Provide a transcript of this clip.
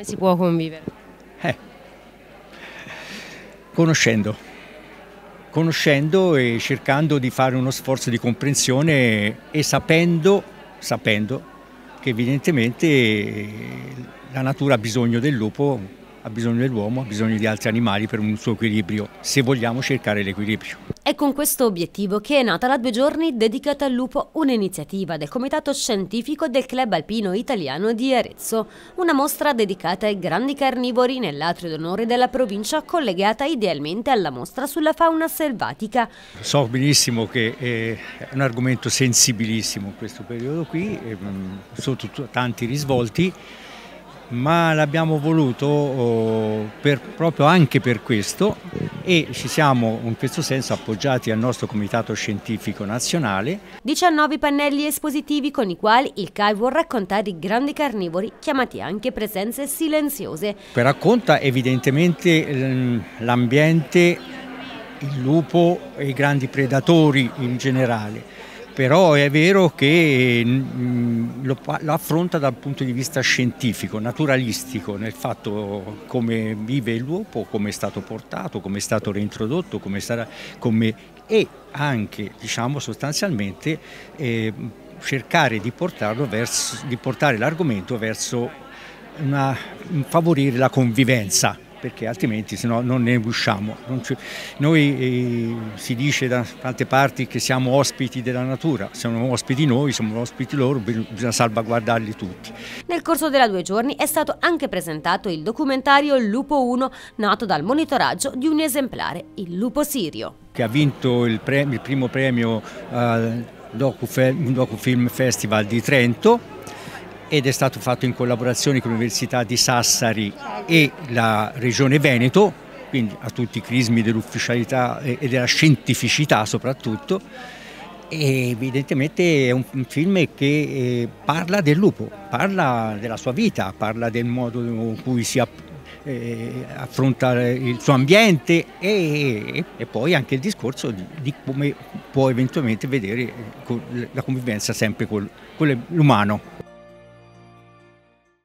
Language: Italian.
Si può convivere? Eh, conoscendo, conoscendo e cercando di fare uno sforzo di comprensione e sapendo che evidentemente la natura ha bisogno del lupo, ha bisogno dell'uomo, ha bisogno di altri animali per un suo equilibrio, se vogliamo cercare l'equilibrio. È con questo obiettivo che è nata la 2 giorni dedicata al lupo, un'iniziativa del Comitato Scientifico del Club Alpino Italiano di Arezzo, una mostra dedicata ai grandi carnivori nell'atrio d'onore della provincia, collegata idealmente alla mostra sulla fauna selvatica. So benissimo che è un argomento sensibilissimo in questo periodo qui, sotto tanti risvolti, ma l'abbiamo voluto proprio anche per questo e ci siamo in questo senso appoggiati al nostro Comitato Scientifico Nazionale. 19 pannelli espositivi con i quali il CAI vuol raccontare i grandi carnivori, chiamati anche presenze silenziose. Racconta evidentemente l'ambiente, il lupo e i grandi predatori in generale. Però è vero che lo affronta dal punto di vista scientifico, naturalistico, nel fatto come vive il lupo, come è stato portato, come è stato reintrodotto, e anche, diciamo, sostanzialmente cercare di portare l'argomento verso favorire la convivenza, perché altrimenti non ne usciamo. Noi si dice da tante parti che siamo ospiti della natura, siamo ospiti noi, siamo ospiti loro, bisogna salvaguardarli tutti. Nel corso della 2 giorni è stato anche presentato il documentario Lupo 1, nato dal monitoraggio di un esemplare, il lupo sirio. Che ha vinto il primo premio al Docufilm Festival di Trento, ed è stato fatto in collaborazione con l'Università di Sassari e la Regione Veneto, quindi a tutti i crismi dell'ufficialità e della scientificità soprattutto, e evidentemente è un film che parla del lupo, parla della sua vita, parla del modo in cui si affronta il suo ambiente e poi anche il discorso di come può eventualmente vedere la convivenza sempre con l'umano.